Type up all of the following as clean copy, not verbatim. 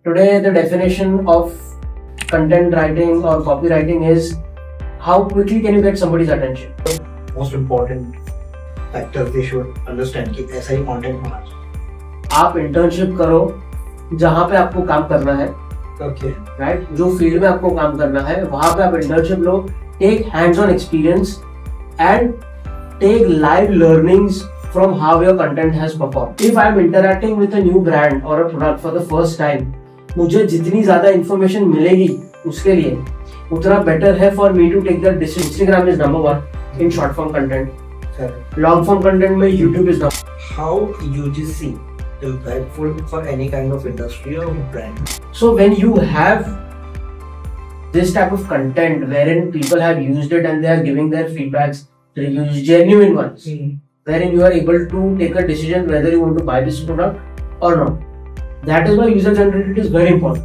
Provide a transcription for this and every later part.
Today, the definition of content writing or copywriting is how quickly can you get somebody's attention. Most important factors they should understand कि ऐसा ही content होना आप internship करो जहाँ पे आपको काम करना है, okay. राइट? जो फील्ड में आपको काम करना है वहाँ पे आप इंटर्नशिप लो, take hands on experience and take live learnings from how your content has performed. If I am interacting with a new brand or a product for the first time, मुझे जितनी ज़्यादा information मिलेगी उसके लिए उतना better है for me to take that decision. Instagram is number one in short form content. Long form content में YouTube is number. How UGC impactful for any kind of industry or brand? So when you have this type of content wherein people have used it and they are giving their feedbacks, reviews, genuine ones. Wherein you are able to take a decision whether you want to buy this product or not. That is why user generated is very important.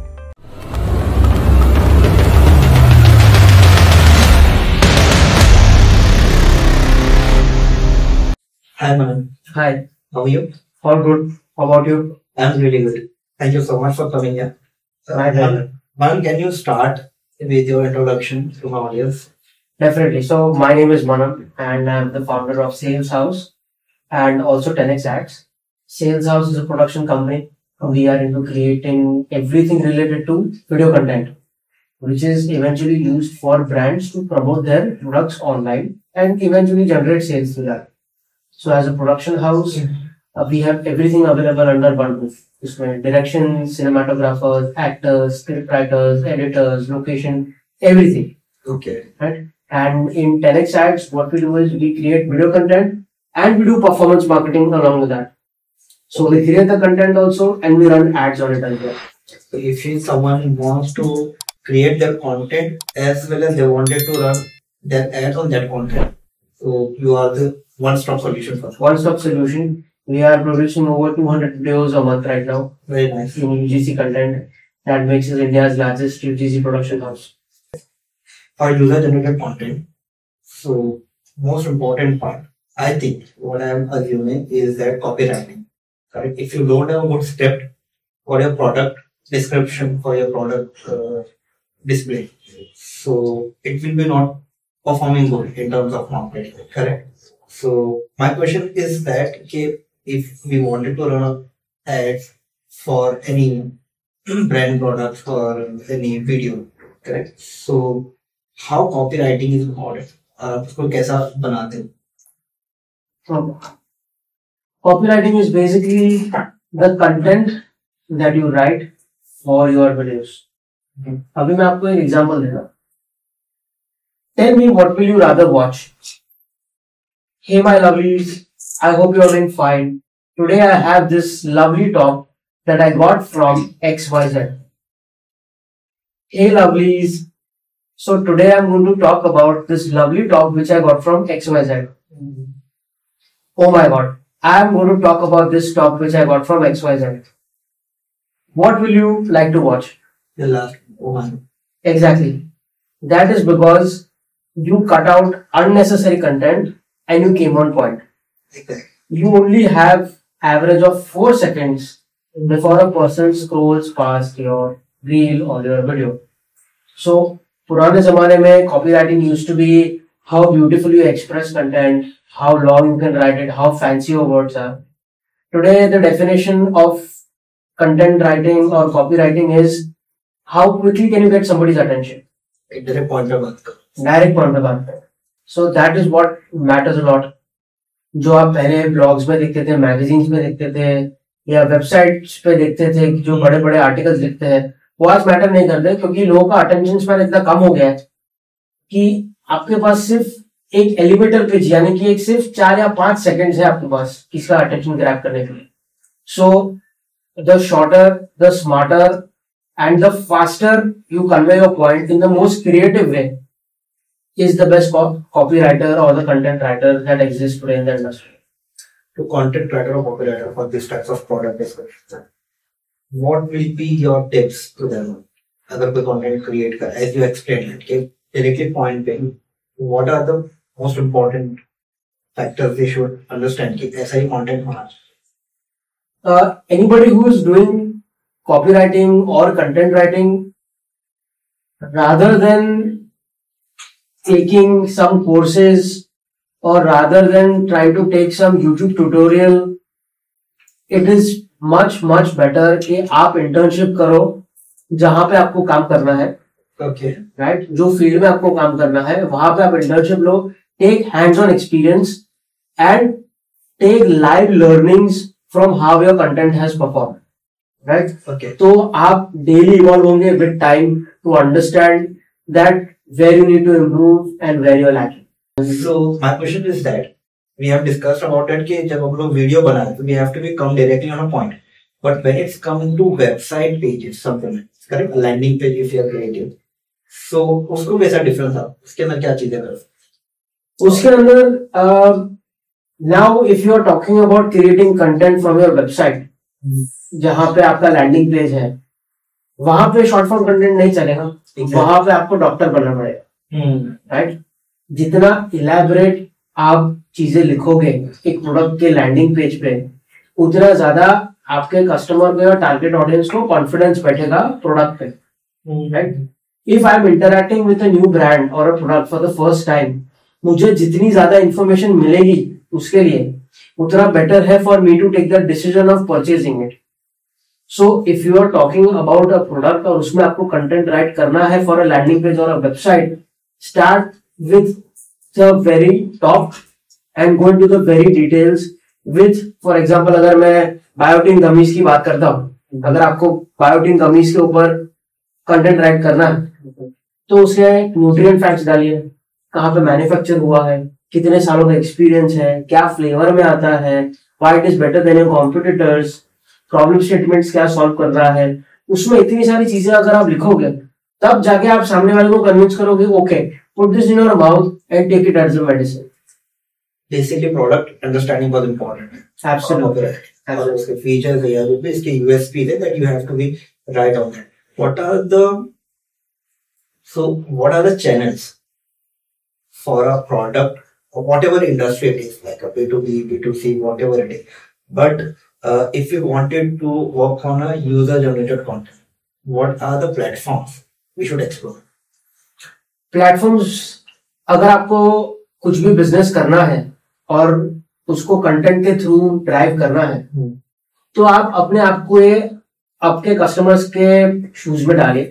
Hi Manan. Hi. How are you? All good. How about you? I'm really good. Thank you so much for coming here. Manan, can you start with your introduction to my audience? Definitely. So my name is Manan and I'm the founder of Sales House and also 10x Ads. Sales House is a production company. We are into creating everything related to video content, which is eventually used for brands to promote their products online and eventually generate sales through that. So as a production house, we have everything available under one roof. Direction, cinematographers, actors, script writers, editors, location, everything. Okay. Right? And in 10x Ads, what we do is we create video content and we do performance marketing along with that. So we create the content also and we run ads on it as well. So if someone wants to create their content as well as they wanted to run their ads on that content, so you are the one-stop solution for that. One-stop solution. We are producing over 200 videos a month right now. Very nice. In UGC content. That makes us India's largest UGC production house. For user-generated content, so most important part, I think what I am assuming is that copywriting. Correct? If you don't have a good script for your product description, for your product display, so it will be not performing good in terms of marketing. Correct? So my question is that if we wanted to run ads for any brand products or any video, correct? So how copywriting is important? उसको कैसा बनाते हैं? Copywriting is basically the content that you write for your videos. अभी मैं आपको एक example दे रहा हूँ. Tell me what will you rather watch? Hey my lovelies, I hope you are doing fine. Today I have this lovely top that I got from XYZ. Hey lovelies, so today I'm going to talk about this lovely top which I got from XYZ. Oh my god, I am going to talk about this top which I got from XYZ. What will you like to watch? The last one. Exactly. That is because you cut out unnecessary content and you came on point. Exactly. You only have average of 4 seconds before a person scrolls past your reel or your video. So, पुराने ज़माने में copywriting used to be how beautifully you express content, how long you can write it, how fancy your words are. Today, the definition of content writing or copywriting is how quickly can you get somebody's attention. Direct point पे बात करो. Direct point पे बात करो. So that is what matters a lot. जो आप पहले blogs में देखते थे, मैगजीन्स में देखते थे या वेबसाइट्स पे देखते थे जो बड़े बड़े आर्टिकल्स लिखते हैं, वो आज मैटर नहीं करते क्योंकि लोगों का अटेंशन स्पैन इतना कम हो गया है कि आपके पास सिर्फ एक एलिवेटर पेज यानी कि एक सिर्फ 4 या 5 सेकंड्स है आपके पास किसका अटेंशन ग्रैब करने के लिए. So the shorter, the smarter and the faster you convey your point in the most creative way is the best copywriter or the content writer that exists today in the industry. To content writer or copywriter for these types of product description, what will be your tips to them? अगर कोई content create कर, as you explained, okay, directly point पे, what are the most important factors they should understand कि ऐसा ही content होना चाहिए? Anybody who is doing copywriting or content writing, rather than taking some courses or rather than trying to take some YouTube tutorial, it is much better कि आप internship करो जहां पे आपको काम करना है. Okay. Right? जो फील्ड में आपको काम करना है वहां पे आप इंटर्नशिप लो, take hands on experience and take live learnings from how your content has perform. Right? Okay. तो आप डेली इवॉल्व होंगे with time to understand that where you need to improve and where you are lacking. So my question is that we have discussed about it कि जब हम लोग video बनाए तो we have to be come directly on a point. But when it's coming to website pages, something correct, landing page if you are creating, so उसको कैसा difference था, उसके अंदर क्या चीजें कर? उसके अंदर now if you are talking about creating content from your website, जहां पे आपका लैंडिंग पेज है, वहां पे शॉर्ट फॉर्म कंटेंट नहीं चलेगा. वहां पे आपको डॉक्टर बनना पड़ेगा. राइट? जितना इलेबोरेट आप चीजें लिखोगे एक प्रोडक्ट के लैंडिंग पेज पे, उतना ज्यादा आपके कस्टमर के और टारगेट ऑडियंस को कॉन्फिडेंस बैठेगा प्रोडक्ट पे. Right? If I am interacting with a new brand और a product for the first time, मुझे जितनी ज्यादा इंफॉर्मेशन मिलेगी उसके लिए, उतना बेटर है for me to take the decision of purchasing it. So if you are talking about a product और उसमें आपको कंटेंट राइट करना है फॉर अ लैंडिंग पेज और a website, start with the very top and go into the very details with, for example, अगर मैं biotin gummies की बात करता हूँ, अगर आपको बायोटिन गमीज के ऊपर कंटेंट राइट करना है तो उसके न्यूट्रिएंट फैक्ट्स डालिए, कहाँ पे मैन्युफैक्चर हुआ है, कितने सालों का एक्सपीरियंस है, क्या फ्लेवर में आता है, why it is better than your competitors, problem statements क्या सॉल्व कर रहा है. उसमें इतनी सारी चीजें अगर आप लिखोगे तब जाके आप सामने वाले को कन्विंस करोगे, okay put this in your mouth and take it as a medicine. Basically, product understanding was important. Absolutely. और उसके features है या जो भी इसके USP है that you have to be right on that. What are the channels for a product or whatever industry it is, like a B2B, B2C, whatever it is. But if you wanted to work on a user-generated content, what are the platforms we should explore? Platforms, अगर आपको कुछ भी business करना है और उसको content के through drive करना है, तो आप अपने आप को आपके कस्टमर्स के शूज में डालिए.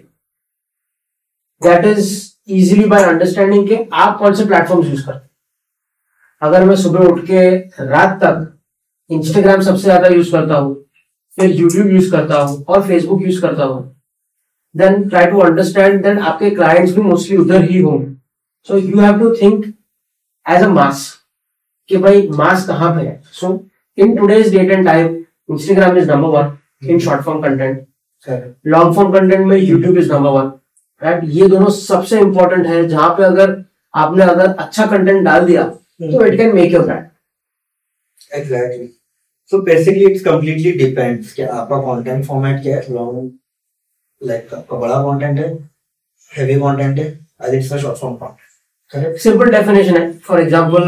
That is easily by understanding के आप कौन से प्लेटफॉर्म्स यूज करते हैं. अगर मैं सुबह उठ के रात तक इंस्टाग्राम सबसे ज्यादा यूज करता हूँ, फिर यूट्यूब यूज करता हूँ और फेसबुक यूज करता हूँ, then try to understand that आपके clients भी mostly उधर ही हों. So you have to think as a mass कि भाई mass कहाँ पे है. So in today's date and time, Instagram is number one in short form content. Long form content में YouTube is number one. Right? ये दोनों सबसे important है जहाँ पे अगर आपने अच्छा content डाल दिया तो it can make your brand. Exactly. So basically it's completely depends कि आपका content format क्या है. Long like आपका बड़ा कंटेंट है, हेवी कंटेंट है, और it's a short form content. Correct? Simple definition है. For example,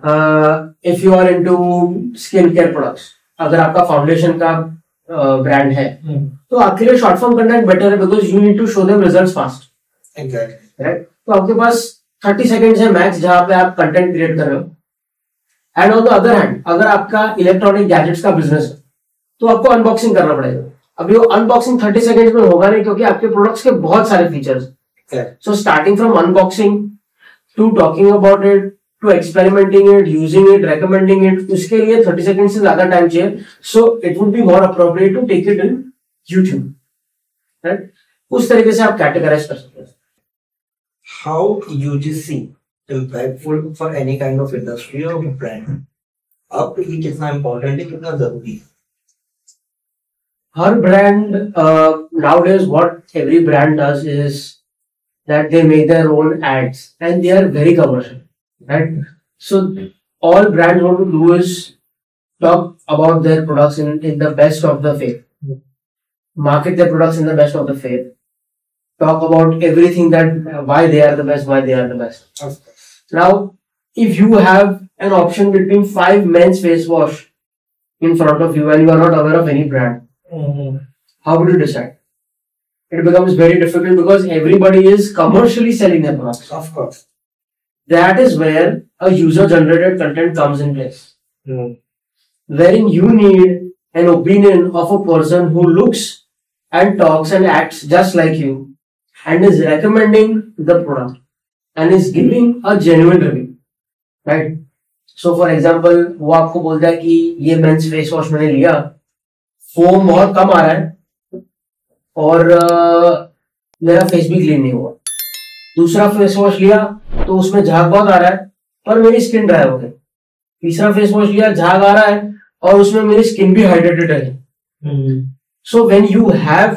if you are into skin care products, अगर आपका फाउंडेशन का ब्रांड है तो आपके लिए शॉर्ट फॉर्म कंटेंट बेटर है because you need to show them results fast. Exactly. Right? तो आपके पास 30 सेकेंड्स है मैक्स जहां पे आप कंटेंट क्रिएट कर रहे हो. And on the other hand, अगर आपका इलेक्ट्रॉनिक गैजेट्स का बिजनेस है तो आपको अनबॉक्सिंग करना पड़ेगा. अभी वो अनबॉक्सिंग 30 सेकेंड्स में होगा नहीं क्योंकि आपके प्रोडक्ट्स के बहुत सारे features. So starting from unboxing to talking about it to experimenting it, using it, recommending it, उसके लिए 30 सेकेंड से ज्यादा टाइम चाहिए. So it would be more appropriate to take it in YouTube. Right? उस तरीके से आप कैटेगराइज कर सकते हैं. How UGC impactful for any kind of industry or brand? आपके लिए कितना इम्पोर्टेंट है, कितना जरूरी है? Her brand, nowadays what every brand does is that they make their own ads and they are very commercial, right? So all brands want to do is talk about their products in the best of the faith, market their products in the best of the faith, talk about everything that why they are the best, why they are the best. Now, if you have an option between 5 men's face wash in front of you and you are not aware of any brand, how will you decide? It becomes very difficult because everybody is commercially selling their products. Of course. That is where a user-generated content comes in place. Mm. Wherein you need an opinion of a person who looks and talks and acts just like you and is recommending the product and is giving a genuine review, right? So for example, वो आपको बोलता है कि ये mains face wash मैंने लिया, foam बहुत कम आ रहा है और मेरा फेस भी क्लीन नहीं हुआ. दूसरा फेस वॉश लिया तो उसमें झाग बहुत आ रहा है पर मेरी स्किन ड्राई हो गई. तीसरा फेस वॉश लिया, झाग आ रहा है और उसमें मेरी स्किन भी हाइड्रेटेड है. So when you have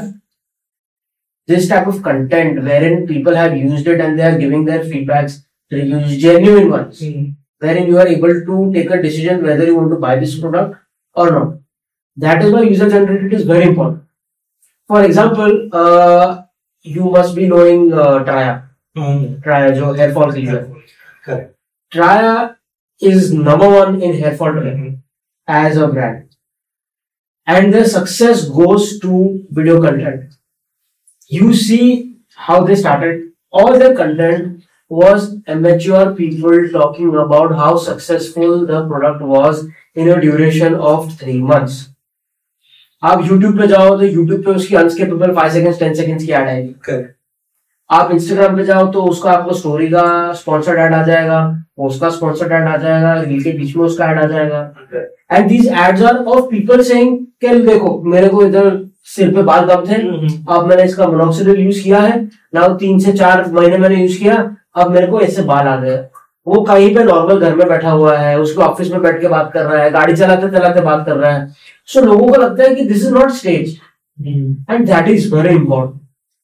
this type of content wherein people have used it and they are giving their feedbacks, reviews, genuine ones, wherein you are able to take a decision whether you want to buy this product or not. That is why user generated is very important. For example, you must be knowing Traya. Traya जो hair fall के लिए. Correct. Traya is number one in hair fall today as a brand. And their success goes to video content. You see how they started. All their content was amateur people talking about how successful the product was in a duration of 3 months. आप YouTube पे जाओ तो YouTube पे उसकी unskippable 5 seconds 10 seconds की ad आएगी. Correct. आप Instagram पे जाओ तो उसका आपको स्टोरी का स्पॉन्सर्ड ऐड आ जाएगा, उसका स्पॉन्सर्ड ऐड आ जाएगा, रील के बीच में उसका ऐड आ जाएगा. And these ads are of people saying कि देखो मेरे को इधर सिर पे बाल कम थे, अब मैंने इसका मोनोक्सिडिल यूज किया है, नाउ 3 से 4 महीने मैंने यूज किया, अब मेरे को ऐसे बाल आ गए. वो कहीं पे नॉर्मल घर में बैठा हुआ है, उसके ऑफिस में बैठ के बात कर रहा है, गाड़ी चलाते चलाते बात कर रहा है. सो लोगों को लगता है कि this is not stage and that is very important.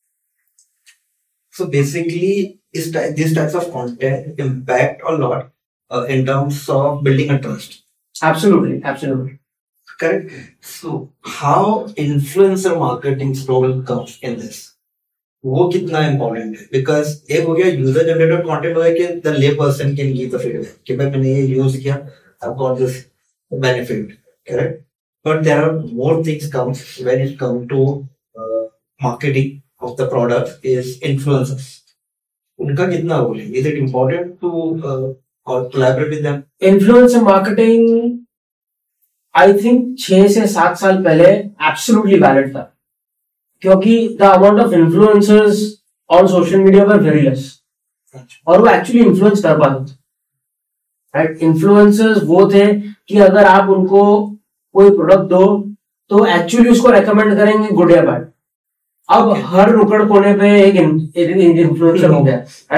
So basically, these types of content impact a lot in terms of building a trust. Absolutely, absolutely. Correct. So how influencer marketing role comes in this? वो कितना important है? Because एक हो गया user generated content हो गया कि the lay person can give the feedback कि भाई मैंने ये use किया, I've got this benefit. Correct. But there are more things comes when it comes to marketing of the product is influencers. उनका कितना रोल है? Is it important to collaborate with them? Influencer marketing, I think 6 से 7 साल पहले absolutely valid था, क्योंकि the amount of influencers on social media were very less, और वो actually influence कर पाते थे. Right? Influencers वो थे कि अगर आप उनको कोई प्रोडक्ट दो तो एक्चुअली उसको रेकमेंड करेंगे गुड या बैड. अब हर नुकड़ कोने पे एक इन्फ्लुएंसर हो गया,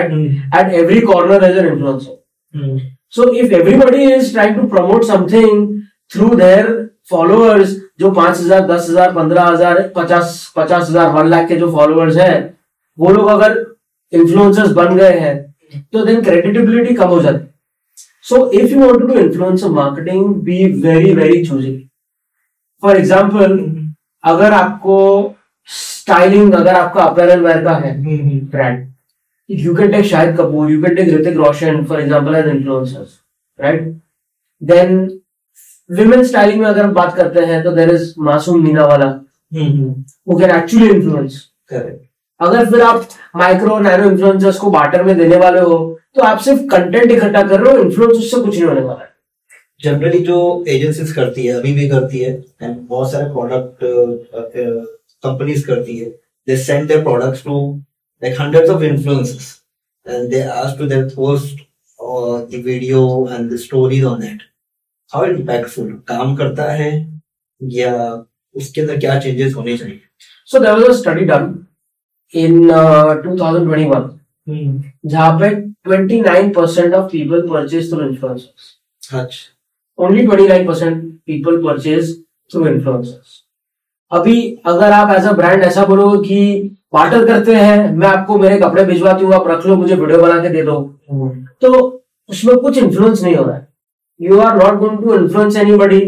at every corner as an influencer. So if everybody is trying to promote something through their followers, जो 5,000 10,000 15,000 50,000 1 लाख के जो फॉलोअर्स हैं, वो लोग अगर इन्फ्लुएंसर्स बन गए हैं तो देन क्रेडिबिलिटी कम हो जाती. So if you want to do influencer marketing, be very very choosy. For example, अगर आपको स्टाइलिंग, अगर आपका अपैरल वेयर का है brand, you can take Shahid Kapoor, you can take Hrithik Roshan for example as influencers, right. Then women styling में अगर हम बात करते हैं तो देयर इज मासूम मीना वाला, हु कैन एक्चुअली इन्फ्लुएंस. अगर फिर आप माइक्रो नैनो इन्फ्लुएंसर्स को बार्टर में देने वाले हो तो आप सिर्फ कंटेंट इकट्ठा कर रहे हो, इन्फ्लुएंस उससे कुछ नहीं होने वाला है. जनरली जो एजेंसीज करती है, अभी भी करती है, एंड बहुत सारे प्रोडक्ट कंपनीज करती है, they send their products to like hundreds of influencers and they ask to them post the video and the stories on that. How impactful काम करता है या उसके अंदर क्या चेंजेस होने चाहिए? So there was a study done in 2021 जहाँ पे 29% of people purchase through influencers. अच्छा. Only 29% people purchase through influencers. अभी अगर आप एज अ ब्रांड ऐसा बोलो कि बार्टर करते हैं, मैं आपको मेरे कपड़े भिजवाती हूँ, आप रख लो, मुझे वीडियो बना के दे दो, तो उसमें कुछ इन्फ्लुएंस नहीं हो रहा है. You are not going to influence anybody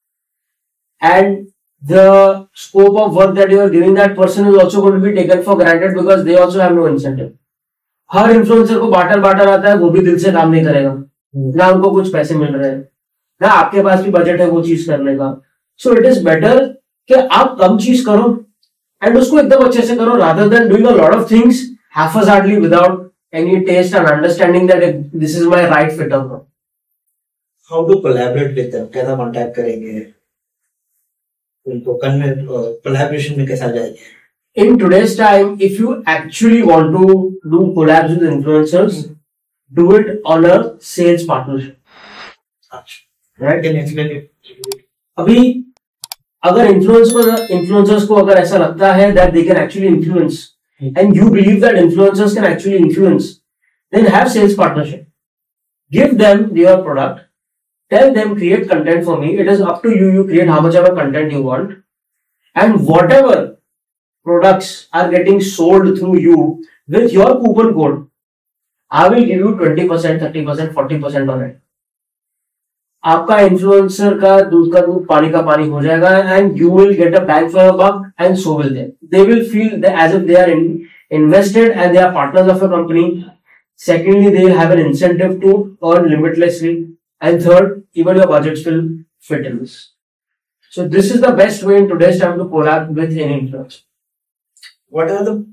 and the scope of work that you are giving that person is also going to be taken for granted because they also have no incentive. हर influencer को barter आता है, वो भी दिल से काम नहीं करेगा, ना उनको कुछ पैसे मिल रहे हैं, ना आपके पास भी बजट है वो चीज करने का. सो इट इज बेटर कि आप कम चीज करो एंड उसको एकदम अच्छे से करो, rather than doing a lot of things haphazardly without any taste and understanding that this is my right fit or not. How to collaborate with them? कैसा contact करेंगे उनको, collaboration में कैसा जाएंगे? In today's time, if you actually want to do collabs with influencers, do it on a sales partnership. Right? Can you explain it? अभी अगर influencers को अगर ऐसा लगता है that they can actually influence and you believe that influencers can actually influence, then have sales partnership. Give them your product. Tell them, create content for me. It is up to you. You create how much ever content you want. And whatever products are getting sold through you with your coupon code, I will give you 20%, 30%, 40% on it. आपका influencer का दूध पानी का पानी हो जाएगा and you will get a bang for your buck and so will they. They will feel as if they are invested and they are partners of a company. Secondly, they will have an incentive to earn limitlessly. And third, even your budgets will fit in this. So this is the best way in today's time to collab with any influencer. What are the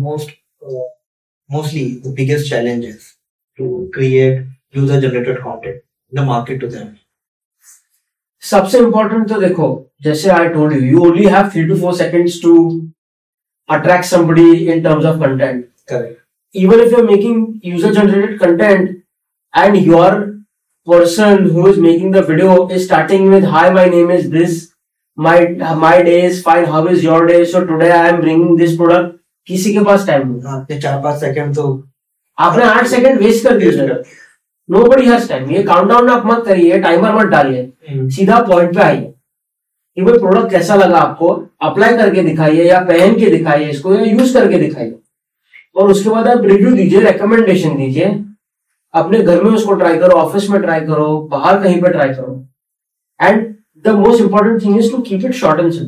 mostly the biggest challenges to create user-generated content in the market to them? सबसे important तो देखो, जैसे I told you, you only have 3 to 4 seconds to attract somebody in terms of content. Correct. Even if you're making user-generated content and your person who is making the video is starting with, "Hi, my name is this. My day is fine. How is your day? So today I am bringing this product." किसी के पास time नहीं। 4-5 second तो आपने 8 second waste कर दिए sir. Nobody has time. ये countdown आप मत करिए, टाइमर मत डालिए, सीधा पॉइंट पे आइए कि भाई प्रोडक्ट कैसा लगा आपको, अप्लाई करके दिखाइए या पहन के दिखाइए इसको या यूज करके दिखाइए, और उसके बाद आप रिव्यू दीजिए, रेकमेंडेशन दीजिए। अपने घर में उसको ट्राई करो, ऑफिस में ट्राई करो, बाहर कहीं पे ट्राई करो। And the most important thing is to keep it short and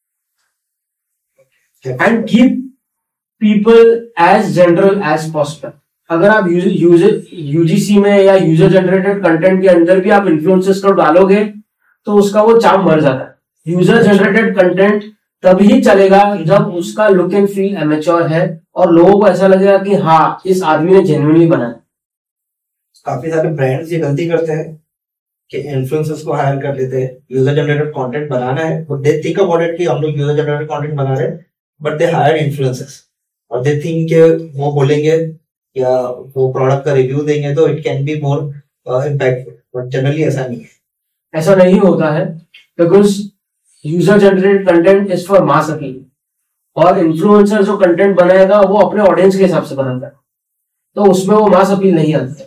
simple and keep people as general as possible. अगर आप यूजीसी में या यूजर जनरेटेड कंटेंट के अंदर भी आप इन्फ्लुएंसर्स को डालोगे तो उसका वो चार्म मर जाता है। यूजर जनरेटेड कंटेंट तभी चलेगा जब उसका लुक एंड फील एमेच्योर है और लोगों को ऐसा लगेगा कि हाँ, इस आदमी ने जेन्युइनली बनाया। काफी सारे ब्रांड्स ये गलती करते हैं कि इन्फ्लुएंसर्स को हायर कर लेते हैं, यूजर जनरेटेड कंटेंट बनाना है, और दे थिंक अबाउट इट कि हम लोग यूजर जनरेटेड कंटेंट बना रहे हैं, बट दे हायर इन्फ्लुएंसर्स और दे थिंक कि वो बोलेंगे या वो प्रोडक्ट का रिव्यू देंगे तो it can be more impactful, but generally ऐसा नहीं है। ऐसा नहीं होता है because user generated content is for mass appeal, और इन्फ्लुएंसर जो कंटेंट बनाएगा वो अपने ऑडियंस के हिसाब से बनाता है, तो उसमें वो मास अपील नहीं आती है।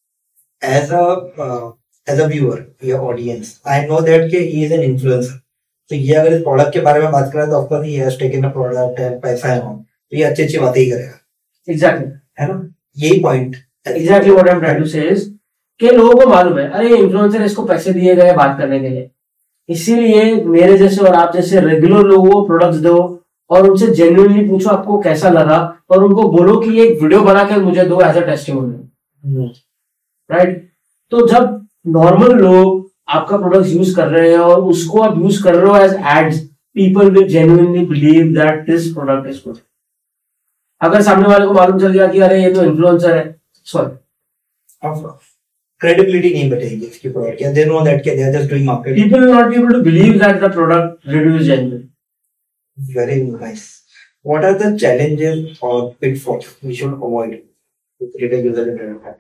As a viewer या audience, I know that कि he is an influencer. तो ये अगर इस प्रोडक्ट के बारे में बात करें तो of course he has taken a product है, पैसा है, तो ये अच्छी बातें ही करेगा। Exactly. है ना, यही point. Exactly what I'm trying to say is कि लोगों को मालूम है, अरे इन्फ्लुएंसर इसको पैसे दिए गए बात करने के लिए, इसीलिए मेरे जैसे और आप जैसे रेगुलर लोगों को प्रोडक्ट्स दो और उनसे जेन्युइनली पूछो आपको कैसा लगा, और उनको बोलो कि एक वीडियो बना के मुझे दो एज अ टेस्टिमोनियल, राइट। तो जब नॉर्मल लोग आपका प्रोडक्ट यूज कर रहे हैं और उसको आप यूज कर रहे हो as ads, people will genuinely believe that this product is good. अगर सामने वाले को मालूम चल गया कि अरे ये तो इन्फ्लुएंसर है, सॉरी, क्रेडिबिलिटी नहीं बचेगी इसकी प्रोडक्ट या they know that they are just doing marketing, people will not be able to believe that the product review is genuine. Very nice. What are the challenges और pitfalls we should avoid to create a user generated content?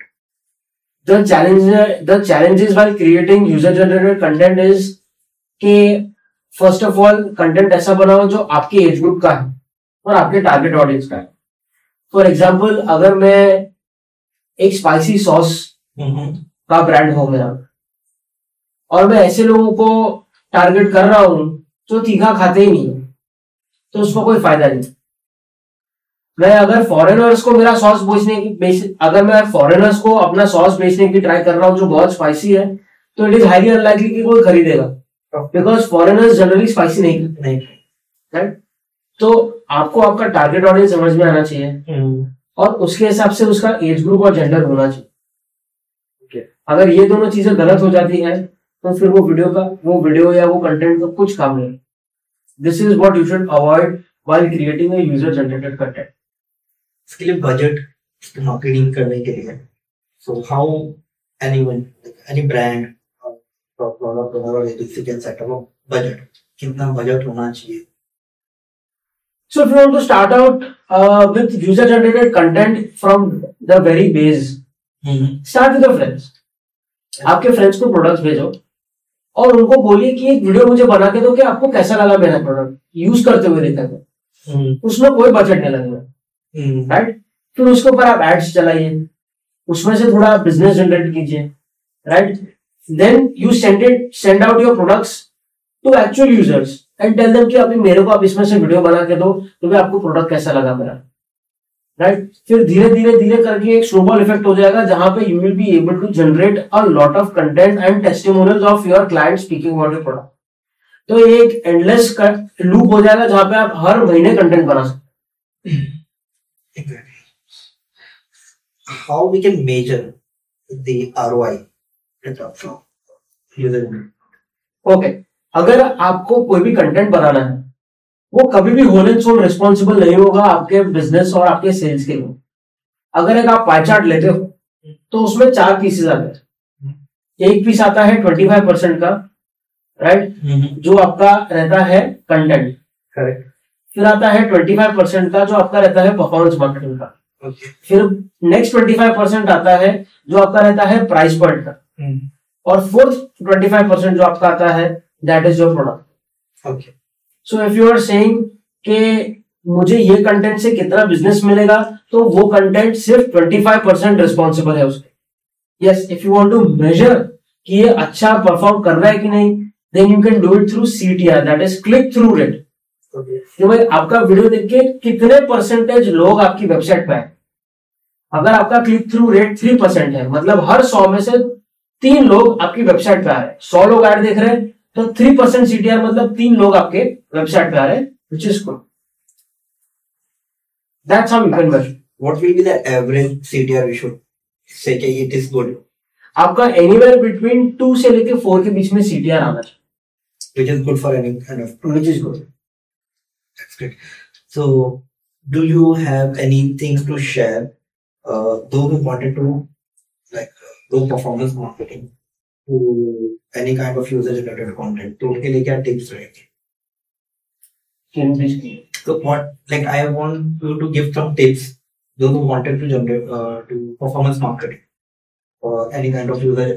The challenges while creating user generated content is कि first of all content ऐसा बनाओ जो आपके age group का है और आपके टारगेट ऑडियंस का है। फॉर एग्जांपल, अगर मैं एक स्पाइसी सॉस का ब्रांड हो मेरा और मैं ऐसे लोगों को टारगेट कर रहा हूं जो तीखा खाते ही नहीं, तो उसको कोई फायदा नहीं। मैं अगर फॉरेनर्स को मेरा सॉस अगर मैं फॉरेनर्स को अपना सॉस बेचने की ट्राई कर रहा हूँ जो बहुत स्पाइसी है, तो इट इज हाईली अनलाइकली कि कोई खरीदेगा, बिकॉज फॉरेनर्स जनरली स्पाइसी नहीं, राइट। तो आपको आपका टारगेट ऑडियंस समझ में आना चाहिए और उसके हिसाब से उसका एज ग्रुप और जेंडर होना चाहिए। अगर ये दोनों चीजें गलत हो जाती है तो फिर वो वीडियो या वो कंटेंट का कुछ काम नहीं। This is what you should avoid while creating a user generated content. इसके लिए बजट मार्केटिंग करने के लिए, so how anyone, any brand or product owner or agency can set up a budget, कितना बजट होना चाहिए? So if you want to start out with user generated content from the very base, start with your friends. आपके friends को products भेजो और उनको बोलिए कि एक वीडियो मुझे बना के दो कि आपको कैसा लगा मेरा प्रोडक्ट यूज करते हुए देखा था। उसमें कोई बजट नहीं लगेगा, राइट। फिर उसके ऊपर आप एड्स चलाइए, उसमें से थोड़ा बिजनेस जनरेट कीजिए, right. Then you send out your products to actual users and tell them कि अभी मेरे को आप इसमें से वीडियो बना के दो तो भी आपको प्रोडक्ट कैसा लगा मेरा, राइट। फिर धीरे धीरे करके एक स्नोबॉल इफेक्ट हो जाएगा जहां पे you will be able to generate a lot of content and testimonials of your client speaking about your product. तो ये एक एंडलेस लूप हो जाएगा जहां पे आप हर महीने कंटेंट बना सकते हैं। How we can measure the ROI in terms of user engagement? Okay, अगर आपको कोई भी कंटेंट बनाना है वो कभी भी होल एंड सोल रिस्पॉन्सिबल नहीं होगा आपके बिजनेस और आपके सेल्स के लिए। अगर एक आप पाई चार्ट लेते हो तो उसमें 4 पीसेस आते हैं। एक पीस आता है 25% का, राइट, जो आपका रहता है कंटेंट, करेक्ट। फिर आता है 25% का जो आपका रहता है परफॉर्मेंस मार्केटिंग का। फिर नेक्स्ट 25% आता है जो आपका रहता है प्राइस पॉइंट का, और फोर्थ 25% जो आपका आता है that is your product. Okay, so if you are saying कि मुझे ये कंटेंट से कितना बिजनेस मिलेगा तो वो कंटेंट सिर्फ 25% रिस्पॉन्सिबल है उसके। Yes, if you want to measure कि ये अच्छा परफॉर्म कर रहा है कि नहीं, then you can do it through CTR, that is click through rate. कि भाई आपका वीडियो देख के कितने परसेंटेज लोग आपकी वेबसाइट पे आए। अगर आपका क्लिक थ्रू रेट 3% है, मतलब हर 100 में से 3 लोग आपकी वेबसाइट पे आ रहे हैं। 100 लोग ऐड देख रहे हैं तो 3% CTR मतलब 3 लोग आपके वेबसाइट पे आ रहे हैं, which is good. That's how you can measure. What will be the average CTR we should say कि it is good? आपका anywhere between 2 से लेके 4 के बीच में CTR आना चाहिए, which is good for any kind of product. which is good. That's great. So, do you have anything to share? Those who wanted to do performance marketing to any kind of user generated content, तो उनके लिए क्या tips रहेंगे? Can you please? So what, I want you to give some tips. Those who wanted to generate to performance marketing or any kind of user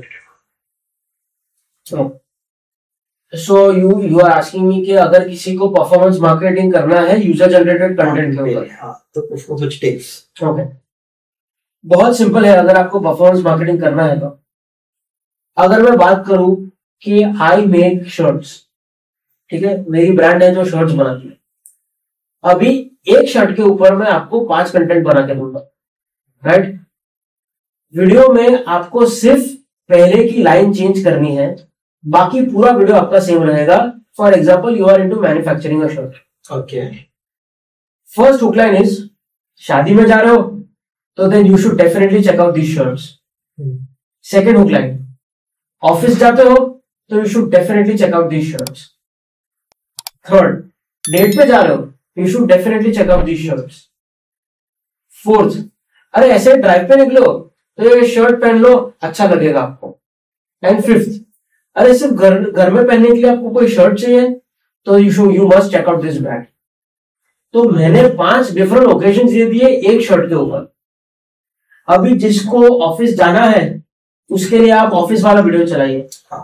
generated. So you are asking me कि अगर किसी को performance marketing करना है user generated content के ऊपर, हाँ, तो उसको कुछ टिप्स। ओके, बहुत सिंपल है। अगर आपको परफॉर्मेंस मार्केटिंग करना है तो अगर मैं बात करूं कि आई मेक शर्ट्स, ठीक है, मेरी ब्रांड है जो शर्ट्स बनाती है। अभी एक शर्ट के ऊपर मैं आपको 5 कंटेंट बना के दूंगा, राइट। वीडियो में आपको सिर्फ पहले की लाइन चेंज करनी है, बाकी पूरा वीडियो आपका सेम रहेगा। For example, you are into manufacturing a shirt. Okay, first hook line is शादी में जा रहे हो तो then you should definitely check out this shirts. Second hook line, office जाते हो तो you should definitely check out this shirts. Third, date पे जा रहे हो, you should definitely check out this shirts. Fourth, अरे ऐसे ड्राइव पे निकलो तो ये शर्ट पहन लो, अच्छा लगेगा आपको। एंड फिफ्थ, अरे सिर्फ घर में पहनने के लिए आपको कोई शर्ट चाहिए तो you must check out this brand. तो मैंने 5 डिफरेंट ओकेजन दे दिए एक शर्ट के ऊपर। अभी जिसको ऑफिस जाना है उसके लिए आप ऑफिस वाला वीडियो चलाइए,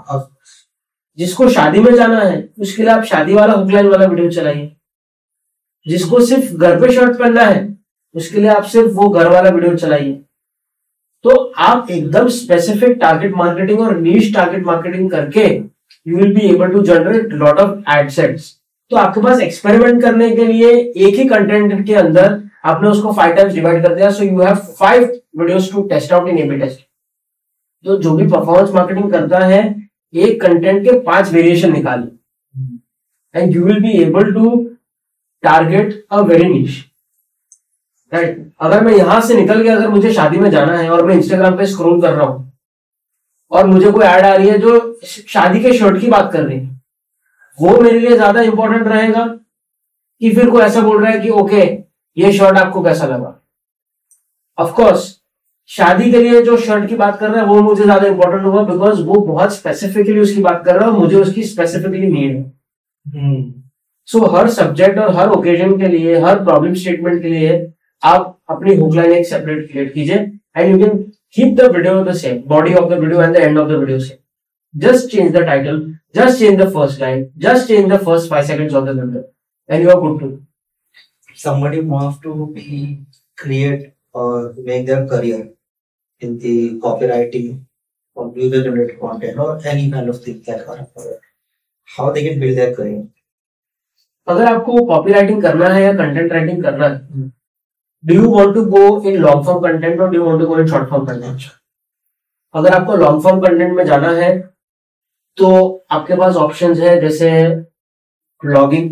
जिसको शादी में जाना है उसके लिए आप शादी वाला हुकलाइन वाला वीडियो चलाइए, जिसको सिर्फ घर पे शर्ट पहनना है उसके लिए आप सिर्फ वो घर वाला वीडियो चलाइए। तो आप एकदम स्पेसिफिक टारगेट मार्केटिंग और नीश टारगेट मार्केटिंग करके you will be able to generate lot of ad sets. तो आपके पास एक्सपेरिमेंट करने के लिए एक ही कंटेंट के अंदर आपने उसको 5 टाइम्स डिवाइड कर दिया। So you have 5 videos to test out in A/B test. तो जो भी परफॉर्मेंस मार्केटिंग करता है एक कंटेंट के 5 वेरिएशन निकालिए and you will be able to target a very niche, right. अगर मैं यहां से निकल के अगर मुझे शादी में जाना है और मैं इंस्टाग्राम पे स्क्रॉल कर रहा हूं और मुझे कोई ऐड आ रही है जो शादी के शर्ट की बात कर रही है, वो मेरे लिए ज्यादा इंपॉर्टेंट रहेगा कि फिर कोई ऐसा बोल रहा है कि ओके ये शर्ट आपको कैसा लगा। ऑफ कोर्स शादी के लिए जो शर्ट की बात कर रहा है वो मुझे ज्यादा इंपॉर्टेंट होगा, बिकॉज वो बहुत स्पेसिफिकली उसकी बात कर रहा है और मुझे उसकी स्पेसिफिकली नीड है। सो हर सब्जेक्ट और हर ओकेजन के लिए, हर प्रॉब्लम स्टेटमेंट के लिए आप अपनी हुक लाइन एक सेपरेट क्रिएट कीजिए and you can keep the video the same, body of the video and the end of the video same. Just change the title, just change the first line, just change the first 5 seconds of the video, and you are good to go. Somebody wants to create or make their career in the copywriting or user generated content or any kind of thing like that. How they can build their career? अगर आपको copywriting करना है या content writing करना है, do you want to go in long form content or do you want to go in short form content? अगर आपको long form content में जाना है तो आपके पास ऑप्शंस है जैसे blogging,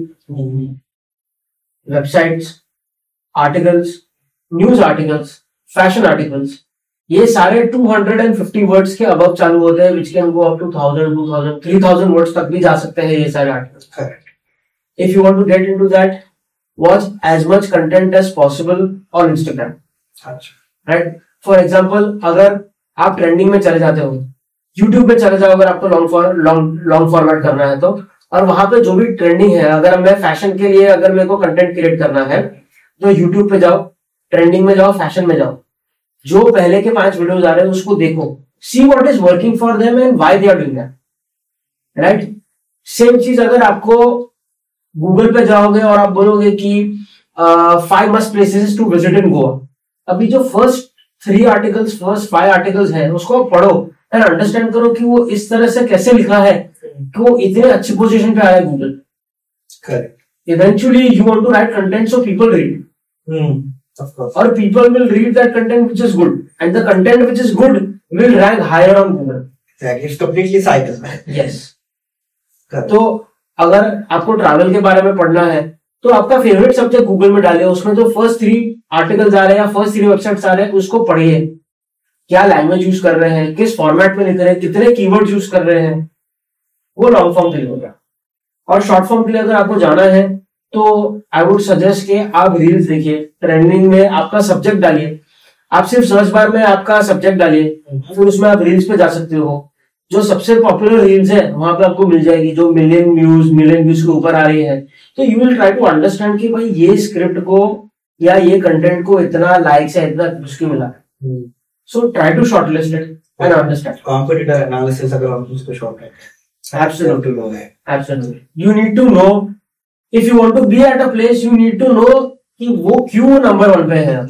websites, articles, news articles, fashion articles. ये सारे 250 वर्ड्स के अबव चालू होते हैं, which can go up to 1000, 2000, 3000 words तक भी जा सकते हैं ये सारे articles. If you want to get into that, watch as much content as possible on Instagram. Right, for example अगर आप ट्रेंडिंग में चले जाते हो, यूट्यूब पे चले जाओ अगर आपको लॉन्ग फॉरवर्ड करना है तो, और वहां पे जो भी ट्रेंडिंग है, अगर मैं फैशन के लिए अगर मेरे को कंटेंट क्रिएट करना है तो यूट्यूब पे जाओ, ट्रेंडिंग में जाओ, फैशन में जाओ, जो पहले के 5 वीडियोस आ रहे हैं उसको देखो, see what is working for them and why they are doing that. Right, same चीज अगर आपको गूगल पे जाओगे और आप बोलोगे कि 5 must places to visit in Goa, अभी जो फर्स्ट 5 आर्टिकल्स है उसको पढ़ो एंड अंडरस्टैंड करो कि वो इस तरह से कैसे लिखा है कि वो इतने अच्छी पोजीशन पे आया है Google. Correct. Eventually you want to write content so people read. Of course. और people will read that content which is good, and the content which is good will rank higher on Google. Exactly. It's completely cycle. Yes. तो अगर आपको travel के बारे में पढ़ना है तो आपका फेवरेट सब्जेक्ट गूगल में डालिए, उसमें जो फर्स्ट 3 आर्टिकल्स आ रहे हैं या फर्स्ट 3 वेबसाइट्स आ रहे हैं उसको पढ़िए, क्या लैंग्वेज यूज कर रहे हैं, किस फॉर्मेट में लिख रहे हैं, कितने कीवर्ड यूज कर रहे हैं, वो लॉन्ग फॉर्म के लिए होगा. और शॉर्ट फॉर्म के लिए अगर आपको जाना है तो आई वुड सजेस्ट कि आप रील्स देखिए, ट्रेंडिंग में आपका सब्जेक्ट डालिए, आप सिर्फ सर्च बार में आपका सब्जेक्ट डालिए, फिर उसमें आप रील्स पे जा सकते हो. जो सबसे पॉपुलर रील्स है वहां पे आपको मिल जाएगी, जो मिलियन व्यूज के ऊपर आ रही है. तो you will try to understand कि भाई ये स्क्रिप्ट को या ये कंटेंट को इतना लाइक्स है, इतना उसकी मिला है. So try to shortlist it and understand. Competitor analysis अगर हम उसको शॉर्ट है, absolutely you need to know, if you want to be at a place you need to know कि वो क्यों नंबर 1 पे है,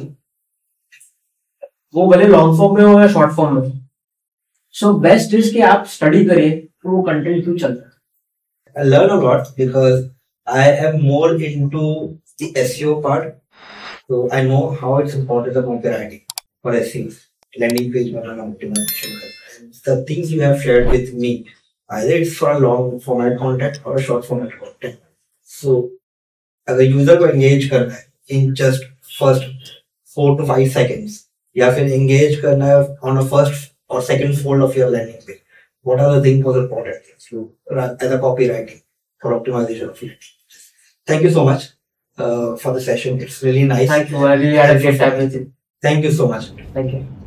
वो भले लॉन्ग फॉर्म में हो या शॉर्ट फॉर्म में. सो बेस्ट इज कि आप स्टडी करें कि वो कंटेंट क्यों चल रहा है. I learn a lot because I am more into the SEO part, so I know how it's important the copywriting for SEO, landing page optimization. The things you have shared with me, either it's for a long format content or a short format content. So, अगर user को engage करना है in just first 4 to 5 seconds, या फिर engage करना है on a first or second fold of your landing page, what are the things most important things to run as a copywriting for optimization of it? Thank you so much for the session. It's really nice. Thank you. I really had a great time with you. Thank you so much. Thank you.